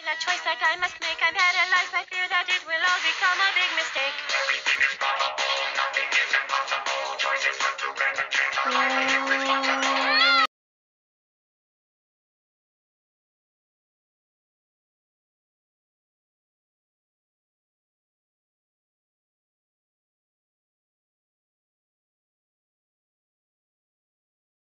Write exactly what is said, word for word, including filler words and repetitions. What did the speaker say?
A choice that I must make. I'm paralyzed by fear that it will all become a big mistake. Everything is probable, nothing is impossible. Choices have to end and change.